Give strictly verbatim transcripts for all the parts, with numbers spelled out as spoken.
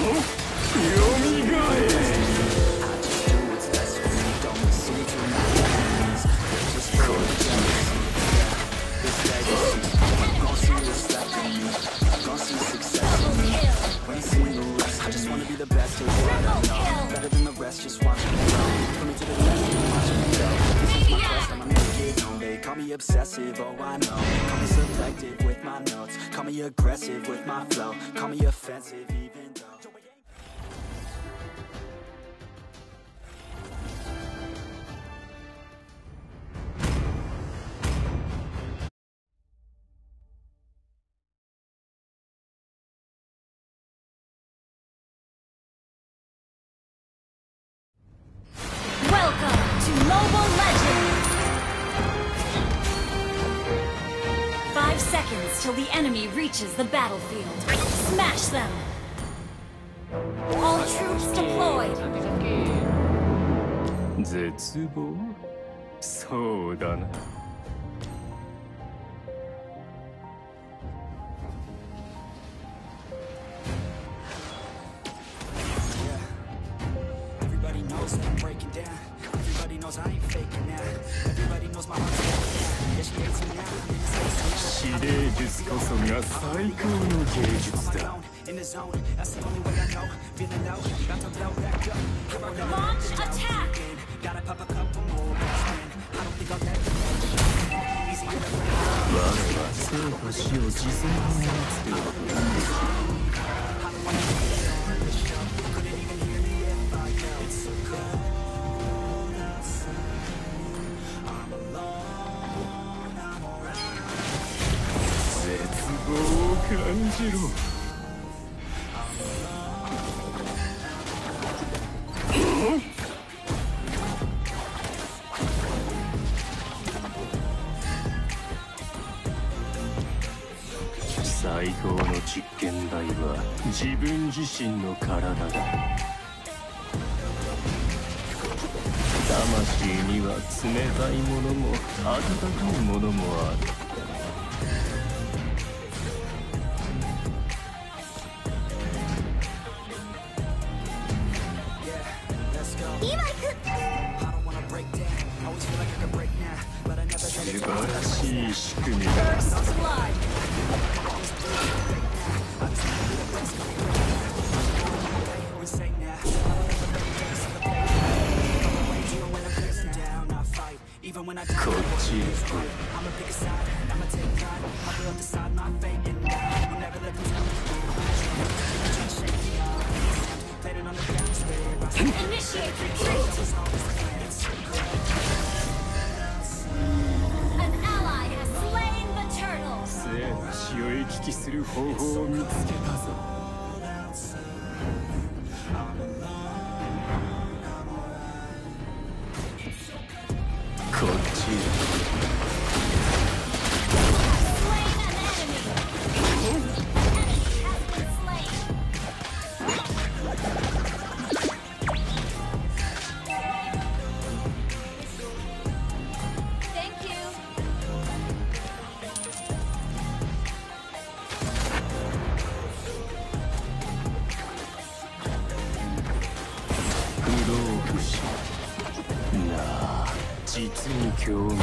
Obsessive, oh I know. Call me selective with my notes. Call me aggressive with my flow. Call me offensive even though Welcome to Mobile Legends! Five seconds till the enemy reaches the battlefield. Smash them! All troops deployed! 絶望？そうだな。 Everybody knows that I'm breaking down. Everybody knows I ain't faking now. Everybody knows my heart's broken down. Yeah, she hates me now. 指令術こそが最高の芸術だ。 Launch attack! 我は生と死を自在に操ることができる。絶望を感じろ。最高の実験台は自分自身の体だ。魂には冷たいものも温かいものもある。素晴らしい仕組みだ。こっちへ来い。 Initiate retreat! An ally has slain the turtle! 生の死を行き来する方法を見つけたぞ。こっちへ。実に興味。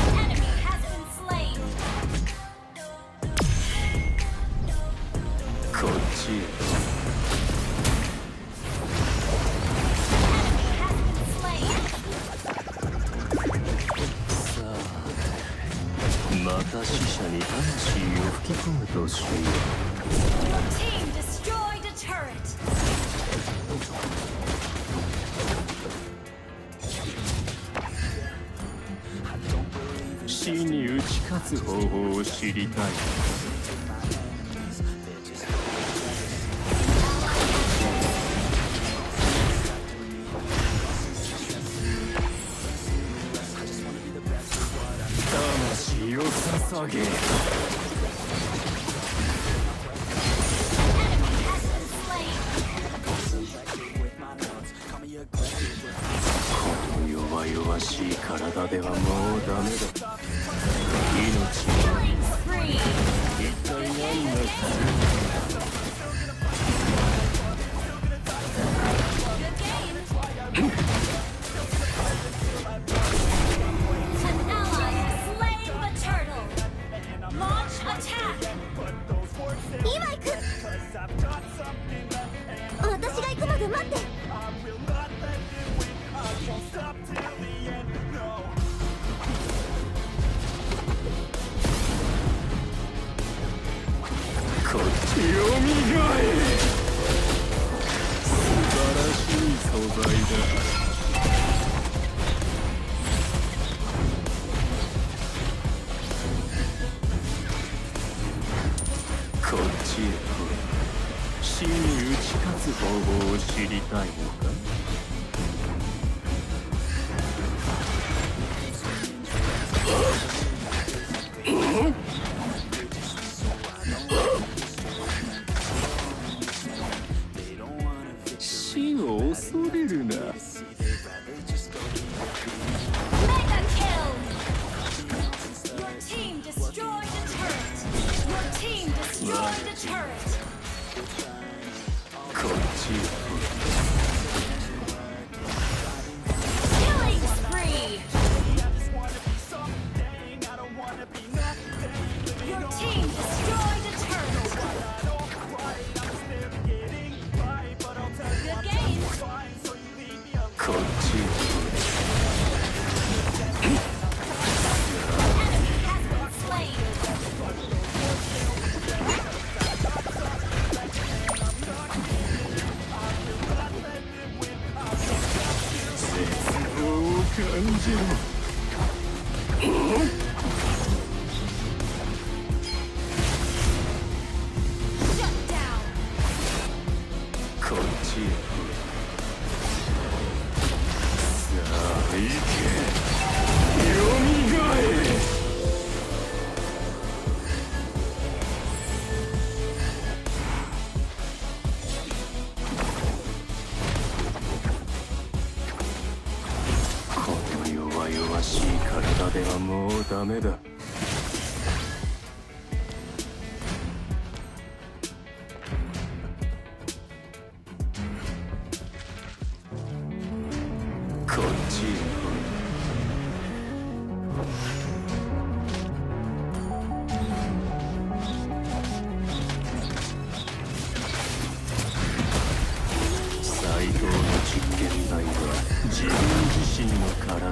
こっちへ。さあ、また死者に魂を吹き込むとしよう。死に打ち勝つ方法を知りたい。魂を捧げ。この弱々しい体ではもうダメだ。命は一体何がする。 く待って。 こっちを見がえ。素晴らしい素材だ。こっちへ来い。死に打ち勝つ方法を知りたいのか。死を恐れるな。こっちへ。こっち絶望を感じろ。こっちへ。行け、よみがえ。この弱々しい体ではもうダメだ。こっちへ。最高の実験台は自分自身の体だ。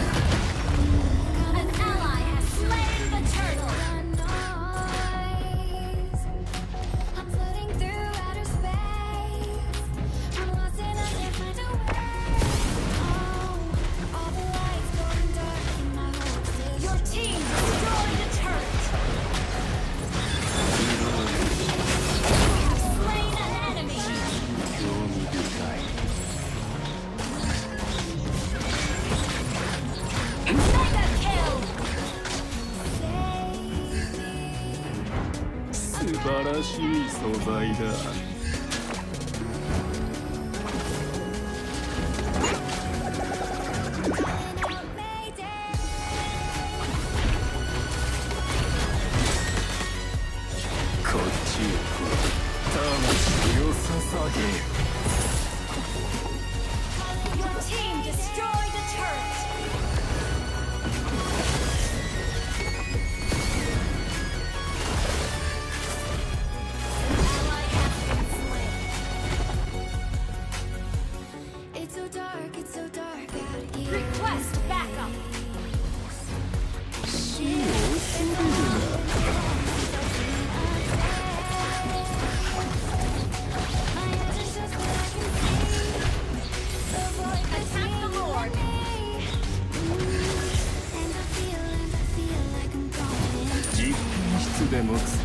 素晴らしい素材だ。こっちへ来い。魂を捧げ。実験室でも草